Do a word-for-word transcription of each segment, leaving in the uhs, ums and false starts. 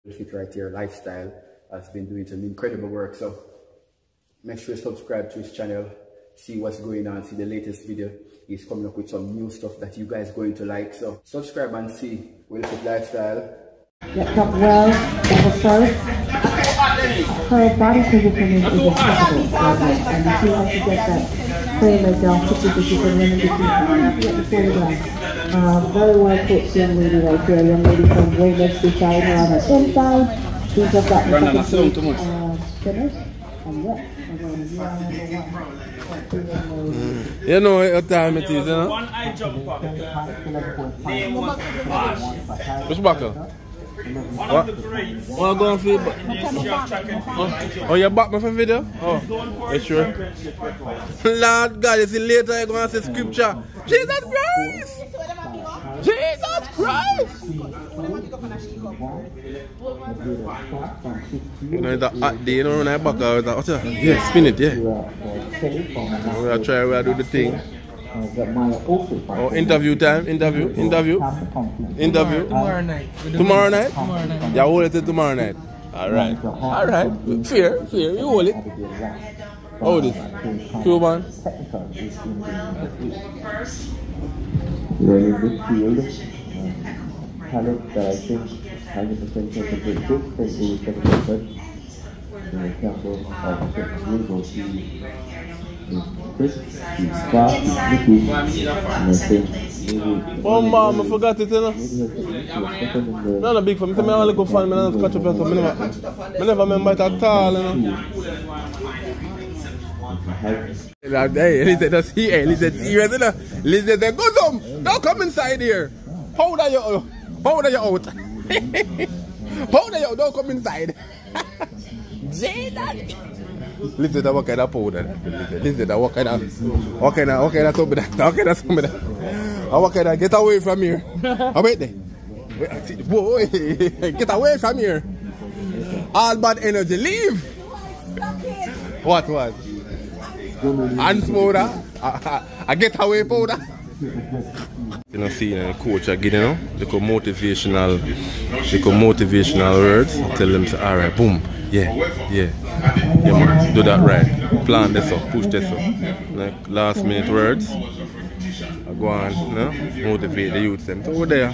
Fit Right Here Lifestyle has been doing some incredible work. So make sure you subscribe to his channel, see what's going on, see the latest video. He's coming up with some new stuff that you guys are going to like. So subscribe and see Will Fit Lifestyle. Get up well over first. Her body positioning is impossible right now, and she has to get that frame down quickly so she can run in between. Get before the glass. Uh, very well coached young lady right here, young lady from way next beside her on the inside. She's just got the second uh, finish. And yeah, Mm. You know what time it is, you know? One eye jumper. Name was Bosch. Which buckle? One what? of the greats. Oh, I'm going for you. Oh, you're back me for video? Oh, you sure? Lord God, you see later you're going to see scripture. Jesus Christ! Jesus Christ! You know, it's a hot day, you know, when I back out, what's that? Yeah, spin it, yeah. We'll try, we'll do the thing. Oh, interview time, interview, interview, interview. Tomorrow night. Tomorrow night? Tomorrow night. Yeah, hold it till tomorrow night. Alright, alright. Fair, fair, you hold it. Hold it. Two man. Really good field. Talent that I think one hundred percent capable to take the second. The example of the will see Chris, Spark, Nicky, and I think oh mom, I forgot it, you know. No, no, big fan. I'm a little fan, I don't catch up on something. I never remember it at all, you know. Hey, listen, that's here. Listen, serious, you know. Listen, go some. Don't come inside here. Powder you out. Powder you out. Powder you out. Don't come inside. Jesus. Listen to what kind of powder. Listen to what kind of, what kind of, what kind of something. What kind of something. What kind of, get away from here. Oh, wait there. Boy, get away from here. All bad energy, leave. What, what? And powder. I get away powder. You know, see, the coach again, you know, they go motivational, they go motivational words. Tell them, to, all right, boom, yeah, yeah, yeah, man, do that right. Plan this up, push this up. Like last minute words, I go on, you know, motivate the youth them. So over there,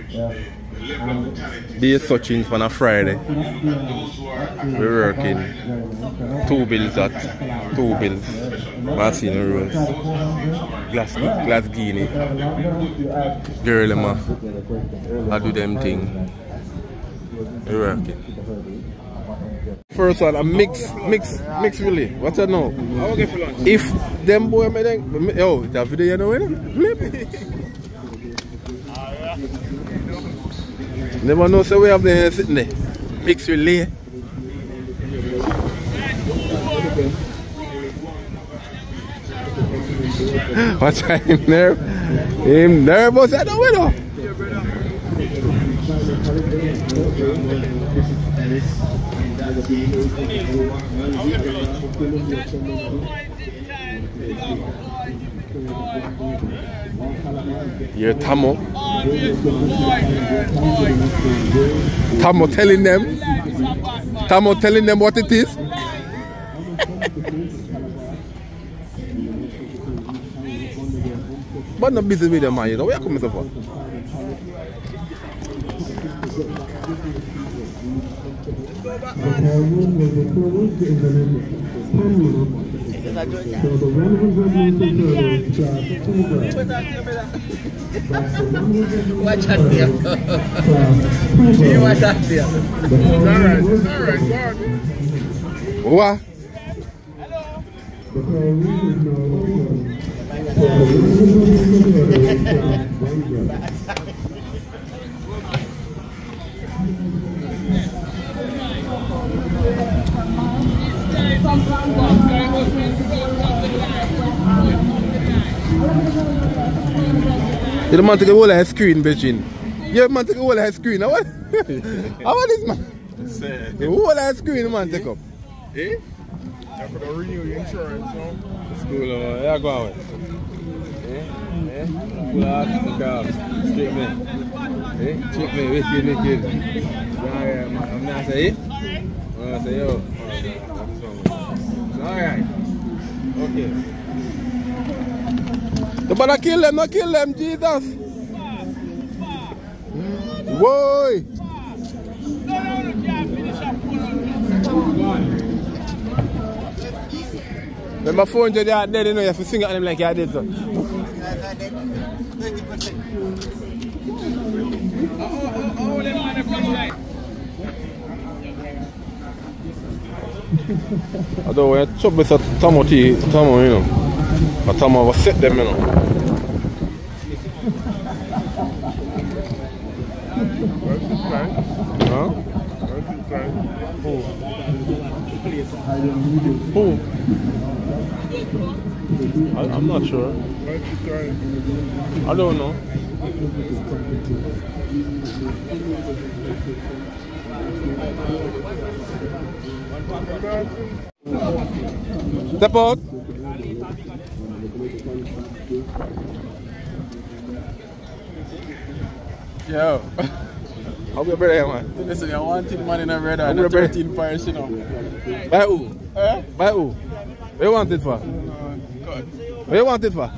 they're searching for a Friday. We're working two bills at two bills. Marcino Rose, Glass, Glass Guinea, Girl, ma, I do them thing. We're working. First one, a mix, mix, mix relay. What's that now? If them boy me then, yo, that video you know, never know, so we have them sitting there. Mix relay. What's him there? Him nervous at the window. You're Tamo. Tamo telling them. Tamo telling them what it is. But not busy with them, man, you know. Where you coming so far? Watch out there. You watch out there. Alright, alright, what? You don't want to take a whole of screen, Virgin. You don't want to take a whole of screen. How what? How what is man? The whole of screen, man, take up. Eh? You could renew your insurance, no? School, uh, yeah, go on. Eh? Eh? School, uh, straight man. Eh? Straight man, wicked, wicked. Yeah, yeah, man. I say, I say, yo. Alright. Okay. You better kill them, not kill them, Jesus. Whoa. When my phone is dead, you know, you have to sing at them like you did. So. Although when you chop with a tomo tea, tomo, you know, a tomo will set them, you know. Huh? Who? Who? I, I'm not sure. I don't know. Step out. Yo. How your brother, man? Listen, I want it man in a red and a thirteen parish, you know. By who? Eh? By who? What you want it for? What you want it for?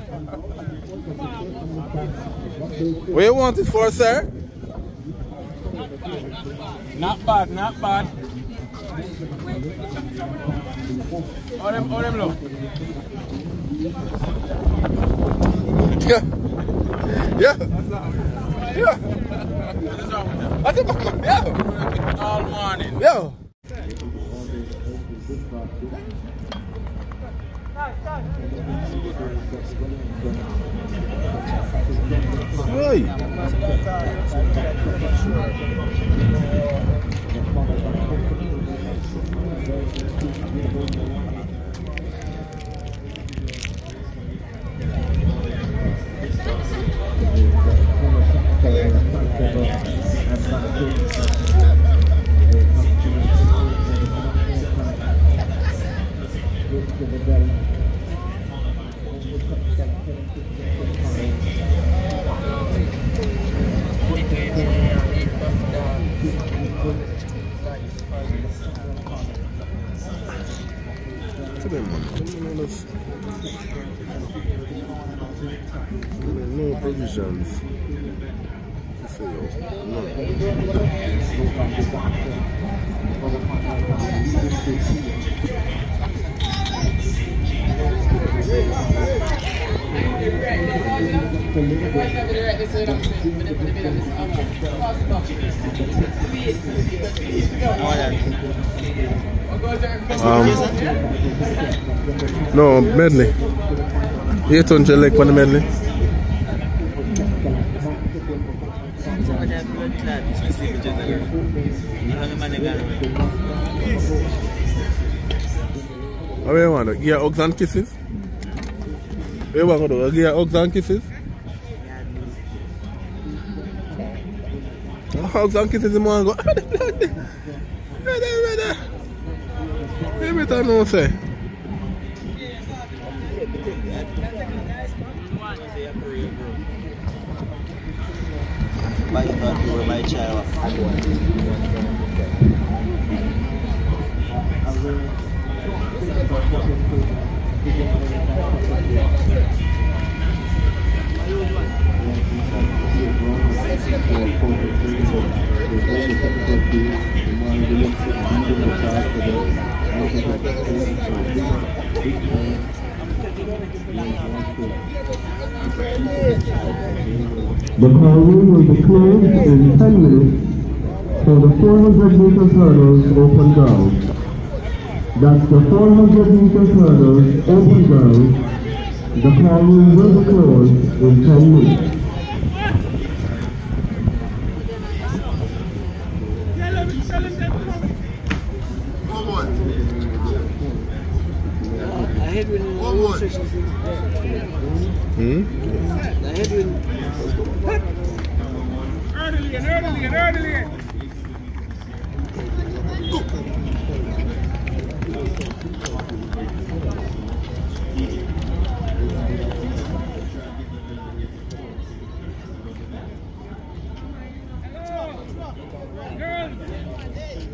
What you want it for, sir? Not bad, not bad. How them, how them look? Yeah. Yeah. Yeah. What's up, man? Yeah. All morning. Yo. Hey. No provisions. Um, no, medley. eight hundred leg for the medley. What do you want to do? Give hugs and kisses? What do you want to do? Give hugs and kisses? Hugs and kisses, you want to go? You better know, say. My God, you were my child. The call-room will be closed in ten minutes for the four hundred meter hurdles open ground. That's the four hundred meter hurdles open ground. The call-room will be closed in ten minutes. Hmm? Early and early and early.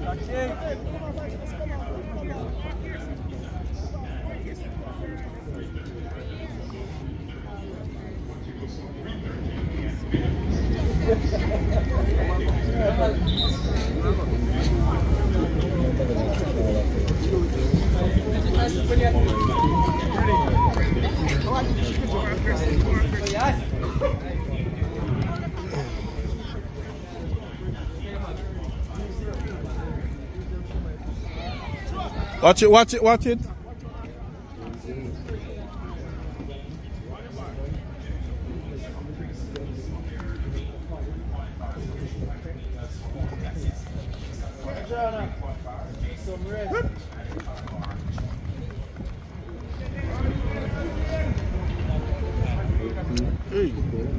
Watch it, watch it, watch it. Hey.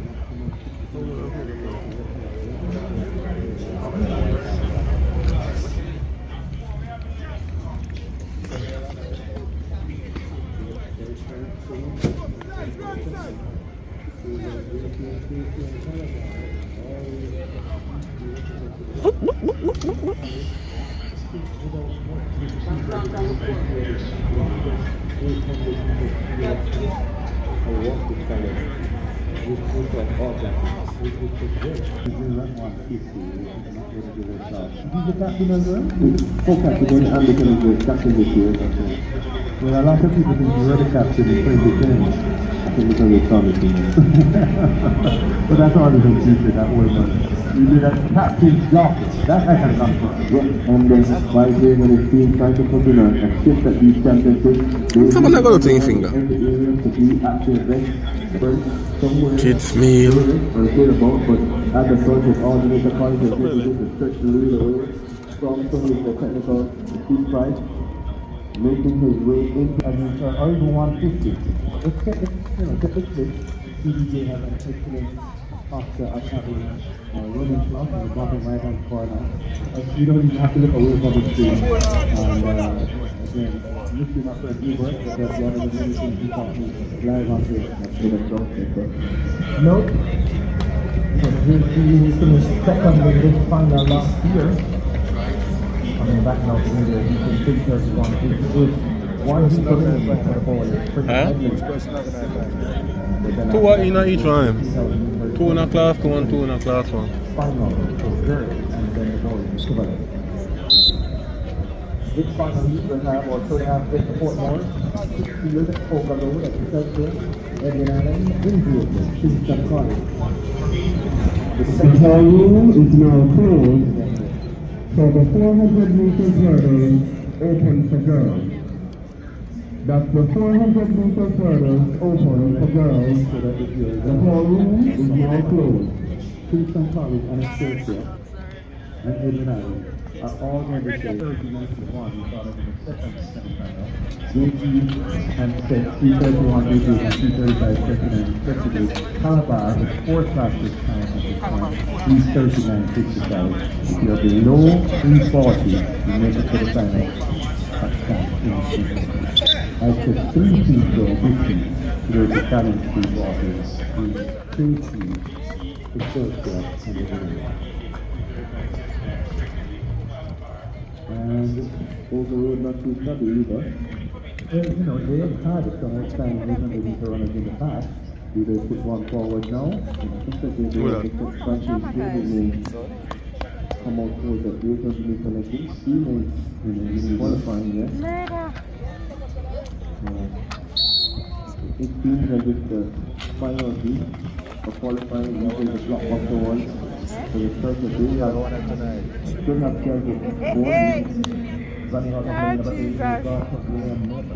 Well, a lot of people think you're the captain in twenty ten. I think because you're promising. But that's always a secret, that word money. You do that captain's job. That I can come from. Yeah, and then while they're going to see trying to put in a shift at these championships, Come on, I got a thing finger. Kids meal. Or a bit about, but at the front is all the little points that they do to stretch the lead away from some of the technical speed price. Making his way into I mean, uh, or even one fifty. It's, it's, you know, typically, C D J has an excellent posture of having a running clock in the bottom right hand corner. Uh, you don't even have to look away from the screen. And uh, again, lifting up for a new work, but that's one of the many things he taught me live on here. Nope. So he finished second in this final last year. Coming back now to India, he can take thirty-one. One hit for him for the ball. Huh? Two are in each one. Two in a class, two and two in a class one. Final, and then the ball is covered. This final heat will have, or could have, just a fourth more. Sixty years at Overload at the third game. Edwin Allen, Infield, Kingston College. The whole room is now closed. So the four hundred meters hurdle open for girls. That's the four hundred meters hurdle open for girls. The whole room is now closed. Kingston College and Excelsior and Edwin Allen are all going to say thirty ninety-one. We thought of the second semifinal. J T and set three thirty-one meters and three thirty-five thirty-nine respectively. Calabar with four fastest time at this point. three thirty-nine fifty-five. If you're below three forty, you make it to the final. I said three feet go fifty. There's a challenge three forty. three feet. The first step and the winner. And overall not too shabby either. Well, you know, they have had some outstanding eight hundred meter runners in the past. Do they put one forward now? I think that they do. Because Francis David come out towards the eight hundred meter like this. He may, you know, in qualifying, yes. Uh, it seems as if the final heat for qualifying now is the blockbuster one. So the first of the day, still have chance of going. Running out of lane number eight, God of William Miller.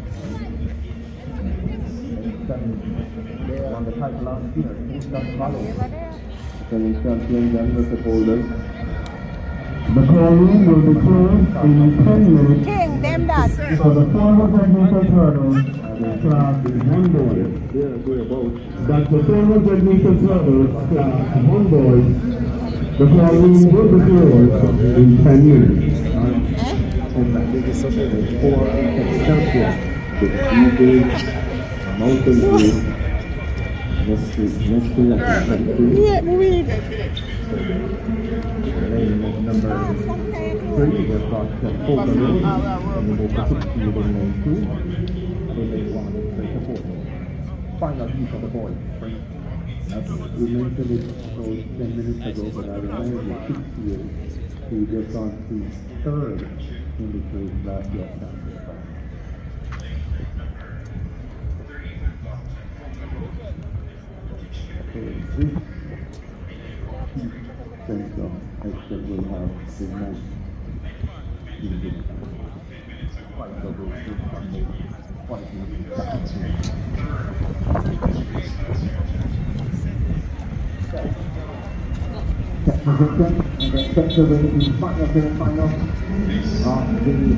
They won the title last year, Kingston College. Kingston playing them with the holders. The call-room will be closed in ten minutes. King, them that. For the four hundred meters hurdle, class is one boy. That's the four hundred meters hurdle, class one boy. The call-room will be closed in ten minutes. And that is for Excelsior, the Eagle Mountain View, next to next to the Lane number three, they've got uh, Polka Road, and number sixty in lane two, in lane one, straight to four. Final heat of the boys. As we mentioned it about ten minutes ago, but I remind you, six years, he just on to third in the trade last year championship. Okay, this sense of extra will have the most unique quite double quite set position and then set to win in front of the final of the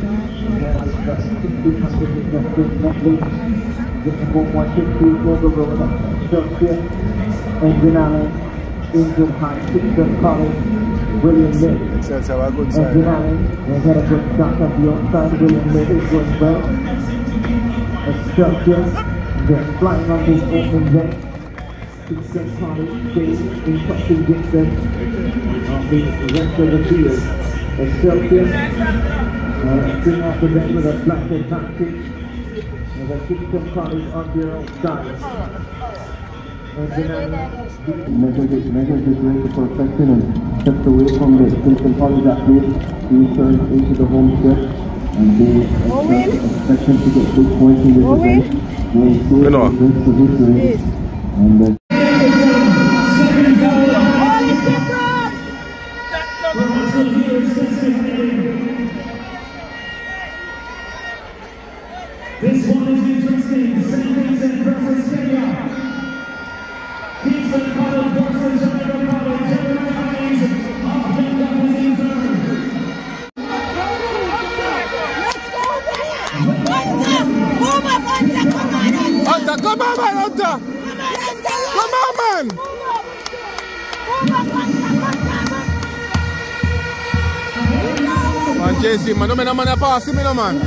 sixty hundred investors Netley getting four point six two over road Churchill, Engine Allen, Engine High, Sixton College, William Mill. Engine Allen, they had a good shot on the outside. William Mill is going well. It's Churchill, they're flying on this open deck. Sixton College stays in touch with Dixon on the rest of the field. It's Churchill, uh, spring off the bench with a flat advantage. And the Sixton College on their outside. Measures his measures his way to perfection and steps away from the Sixton College athlete. He turns into the home stretch and they expect him to get big points in this event. Going through this position and then this one is interesting. Saint Vincent versus Kenya. Kingston College versus Jamaica College. Jeremy Hines of Kenya is in third. Let's go, Hunter! Move up, Hunter! Come on, Hunter! Hunter, come on, man, Hunter! Come on, man! Move up, Hunter! Hunter! Man, J C, man, don't make no man pass him, no man.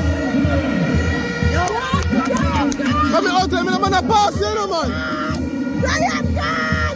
Come here, Hunter, I'm not pass you, no man. Ryan, go!